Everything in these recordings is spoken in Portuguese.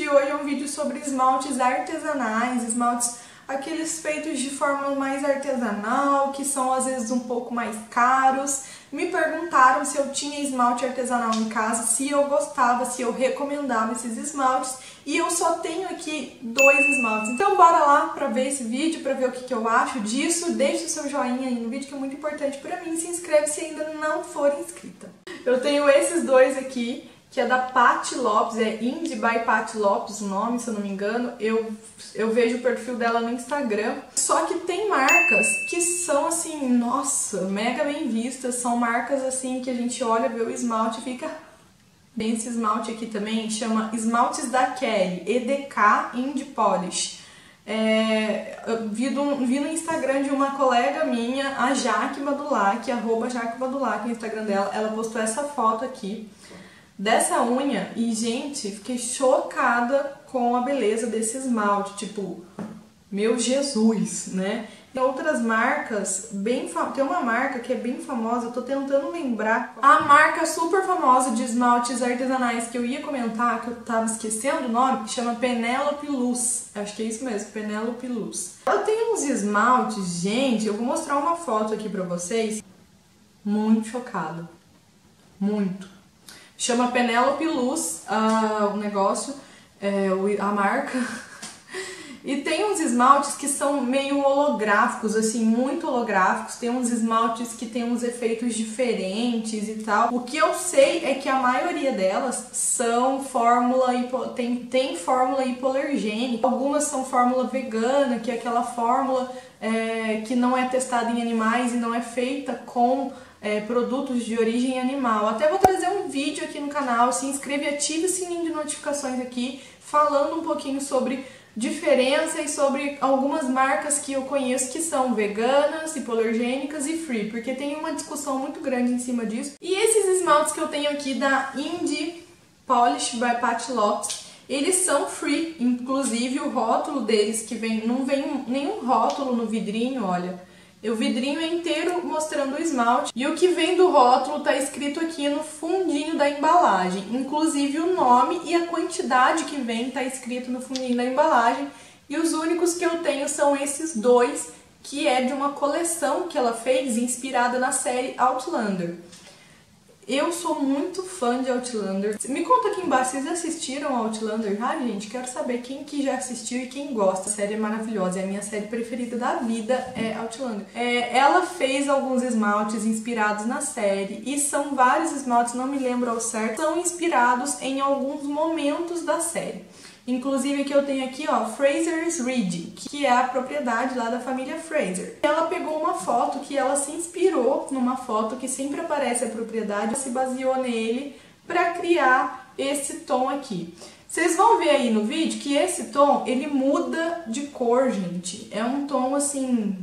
de hoje é um vídeo sobre esmaltes artesanais, esmaltes aqueles feitos de forma mais artesanal, que são às vezes um pouco mais caros. Me perguntaram se eu tinha esmalte artesanal em casa, se eu gostava, se eu recomendava esses esmaltes, e eu só tenho aqui 2 esmaltes. Então bora lá pra ver esse vídeo, pra ver o que eu acho disso. Deixe o seu joinha aí no vídeo, que é muito importante pra mim. Se inscreve se ainda não for inscrita. Eu tenho esses 2 aqui, que é da Paty Lopes, é Indie by Paty Lopes o nome, se eu não me engano. Eu vejo o perfil dela no Instagram. Só que tem marcas que são assim, nossa, mega bem vistas. São marcas assim que a gente olha, vê o esmalte e fica... Tem esse esmalte aqui também, chama Esmaltes da Kelly, EDK Indie Polish. Eu vi no Instagram de uma colega minha, a Jaque Badulac, @Jaque Badulac, no Instagram dela. Ela postou essa foto aqui dessa unha e, gente, fiquei chocada com a beleza desse esmalte, tipo, meu Jesus, né? Tem outras marcas, tem uma marca que é bem famosa, eu tô tentando lembrar. A marca super famosa de esmaltes artesanais que eu ia comentar, que eu tava esquecendo o nome, chama Penelope Luz. Acho que é isso mesmo, Penelope Luz. Ela tem uns esmaltes, gente, eu vou mostrar uma foto aqui pra vocês. Muito chocada. Muito. Chama Penelope Luz, o negócio, a marca. E tem uns esmaltes que são meio holográficos, assim, muito holográficos. Tem uns esmaltes que tem uns efeitos diferentes e tal. O que eu sei é que a maioria delas são fórmula, tem fórmula hipoalergênica. Algumas são fórmula vegana, que é aquela fórmula que não é testada em animais e não é feita com produtos de origem animal. Até vou trazer um vídeo aqui no canal, se inscreve e ative o sininho de notificações aqui, falando um pouquinho sobre diferença e sobre algumas marcas que eu conheço que são veganas, hipoalergênicas e free, porque tem uma discussão muito grande em cima disso. E esses esmaltes que eu tenho aqui da Indie Polish by Paty Lopes, eles são free, inclusive o rótulo deles que não vem nenhum rótulo no vidrinho, olha. O vidrinho é inteiro mostrando o esmalte e o que vem do rótulo tá escrito aqui no fundinho da embalagem. Inclusive o nome e a quantidade que vem tá escrito no fundinho da embalagem. E os únicos que eu tenho são esses 2, que é de uma coleção que ela fez inspirada na série Outlander. Eu sou muito fã de Outlander. Me conta aqui embaixo, vocês assistiram Outlander? Ah, gente, quero saber quem que já assistiu e quem gosta. A série é maravilhosa, é a minha série preferida da vida, é Outlander. Ela fez alguns esmaltes inspirados na série, e são vários esmaltes, não me lembro ao certo, são inspirados em alguns momentos da série. Inclusive aqui eu tenho aqui, ó, Fraser's Ridge, que é a propriedade lá da família Fraser. Ela pegou uma foto que ela se inspirou numa foto que sempre aparece a propriedade, se baseou nele para criar esse tom aqui. Vocês vão ver aí no vídeo que esse tom, ele muda de cor, gente. É um tom assim...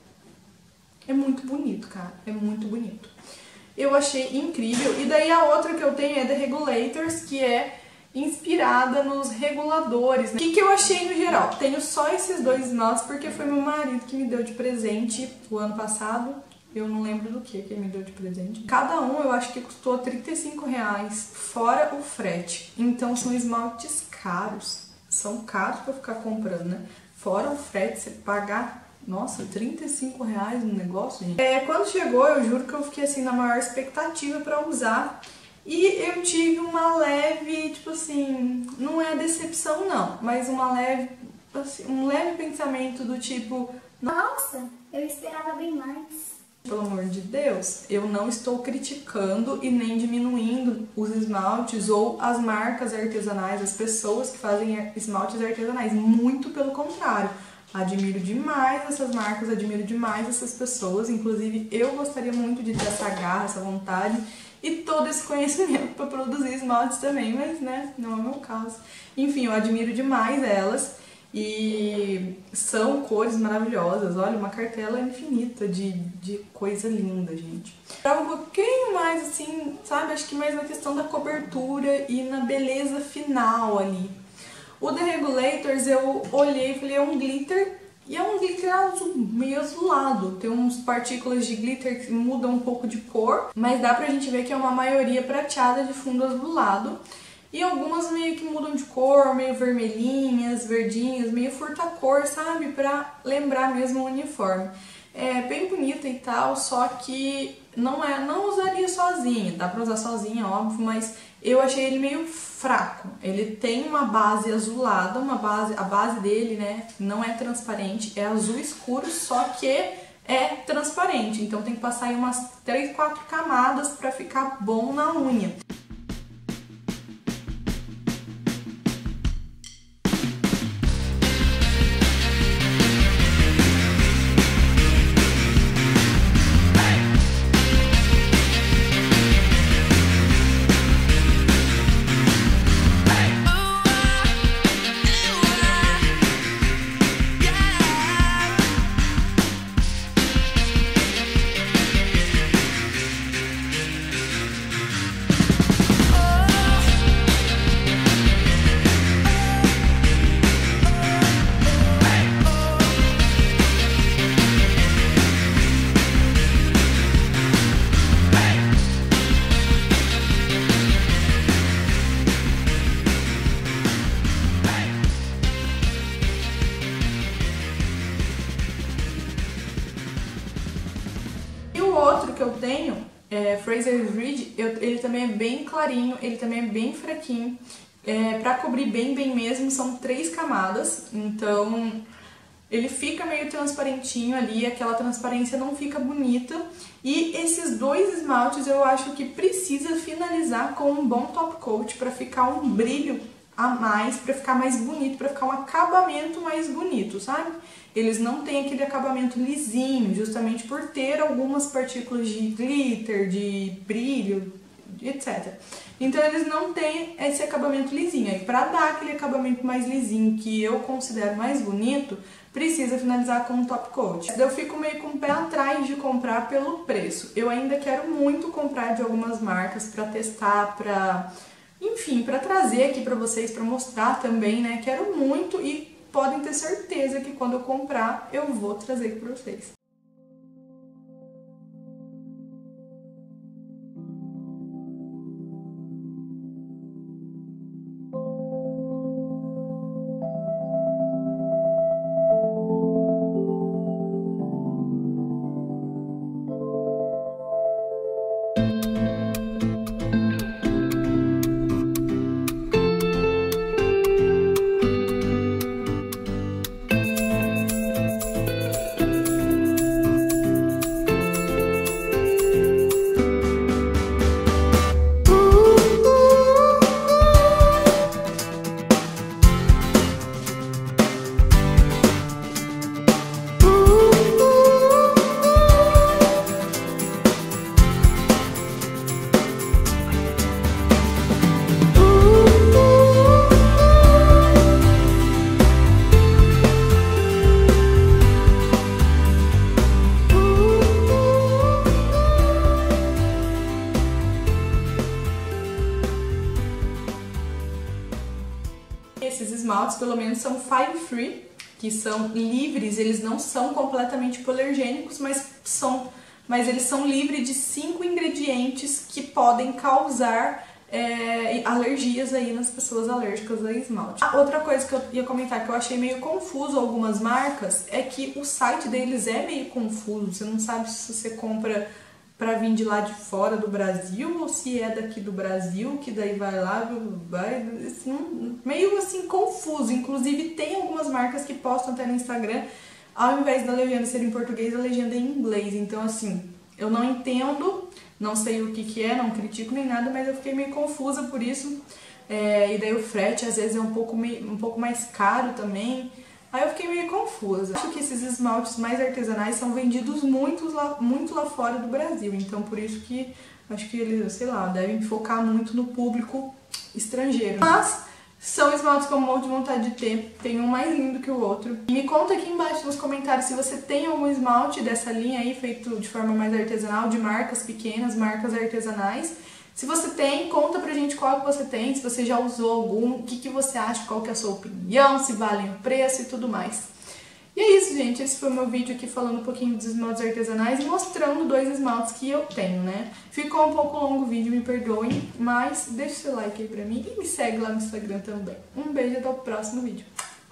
é muito bonito, cara. É muito bonito. Eu achei incrível. E daí a outra que eu tenho é The Regulators, que é inspirada nos reguladores, né? O que eu achei no geral? Tenho só esses 2 esmaltes porque foi meu marido que me deu de presente o ano passado. Eu não lembro do que ele me deu de presente. Cada um eu acho que custou R$35, fora o frete. Então são esmaltes caros. São caros pra ficar comprando, né? Fora o frete, você pagar... Nossa, R$35 no negócio, gente. Quando chegou, eu juro que eu fiquei assim na maior expectativa pra usar. E eu tive uma leve, tipo assim, não é decepção não, mas uma leve, assim, um leve pensamento do tipo... Nossa, eu esperava bem mais. Pelo amor de Deus, eu não estou criticando e nem diminuindo os esmaltes ou as marcas artesanais, as pessoas que fazem esmaltes artesanais. Muito pelo contrário. Admiro demais essas marcas, admiro demais essas pessoas. Inclusive, eu gostaria muito de ter essa garra, essa vontade e todo esse conhecimento para produzir esmaltes também, mas, né, não é o meu caso. Enfim, eu admiro demais elas e são cores maravilhosas. Olha, uma cartela infinita de coisa linda, gente. Pra um pouquinho mais, assim, sabe, acho que mais na questão da cobertura e na beleza final ali. O The Regulators, eu olhei e falei, é um glitter, e é um glitter azul, meio azulado. Tem uns partículas de glitter que mudam um pouco de cor, mas dá pra gente ver que é uma maioria prateada de fundo azulado. E algumas meio que mudam de cor, meio vermelhinhas, verdinhas, meio furta-cor, sabe? Pra lembrar mesmo o uniforme. É bem bonita e tal, só que não usaria sozinha. Dá pra usar sozinha, óbvio, mas eu achei ele meio fraco. Ele tem uma base azulada, a base dele, né, não é transparente, é azul escuro, só que é transparente. Então tem que passar aí umas 3, 4 camadas pra ficar bom na unha. Outro que eu tenho, Fraser Reed, ele também é bem clarinho, ele também é bem fraquinho. Pra cobrir bem mesmo, são 3 camadas, então ele fica meio transparentinho ali, aquela transparência não fica bonita. E esses 2 esmaltes eu acho que precisa finalizar com um bom top coat pra ficar um brilho a mais, pra ficar mais bonito, pra ficar um acabamento mais bonito, sabe? Eles não têm aquele acabamento lisinho, justamente por ter algumas partículas de glitter, de brilho, etc. Então eles não têm esse acabamento lisinho. E para dar aquele acabamento mais lisinho, que eu considero mais bonito, precisa finalizar com um top coat. Eu fico meio com o pé atrás de comprar pelo preço. Eu ainda quero muito comprar de algumas marcas para testar, enfim, para trazer aqui para vocês, para mostrar também, né? Quero muito e podem ter certeza que quando eu comprar, eu vou trazer aqui para vocês. Esses esmaltes, pelo menos, são fine free, que são livres, eles não são completamente hipoalergênicos, mas eles são livres de 5 ingredientes que podem causar alergias aí nas pessoas alérgicas a esmalte. Outra coisa que eu ia comentar que eu achei meio confuso algumas marcas é que o site deles é meio confuso, você não sabe se você compra para vir de lá de fora do Brasil ou se é daqui do Brasil, que daí vai lá, meio assim confuso. Inclusive tem algumas marcas que postam até no Instagram, ao invés da legenda ser em português, a legenda é em inglês. Então assim, eu não entendo, não sei o que é, não critico nem nada, mas eu fiquei meio confusa por isso. E daí o frete às vezes é um pouco mais caro também. Aí eu fiquei meio confusa. Acho que esses esmaltes mais artesanais são vendidos muito lá fora do Brasil. Então por isso que acho que eles, sei lá, devem focar muito no público estrangeiro. Mas são esmaltes que eu morro de vontade de ter. Tem um mais lindo que o outro. Me conta aqui embaixo nos comentários se você tem algum esmalte dessa linha aí, feito de forma mais artesanal, de marcas pequenas, marcas artesanais. Se você tem, conta pra gente qual que você tem, se você já usou algum, o que você acha, qual que é a sua opinião, se valem o preço e tudo mais. E é isso, gente. Esse foi o meu vídeo aqui falando um pouquinho dos esmaltes artesanais e mostrando 2 esmaltes que eu tenho, né? Ficou um pouco longo o vídeo, me perdoem, mas deixa o seu like aí pra mim e me segue lá no Instagram também. Um beijo e até o próximo vídeo.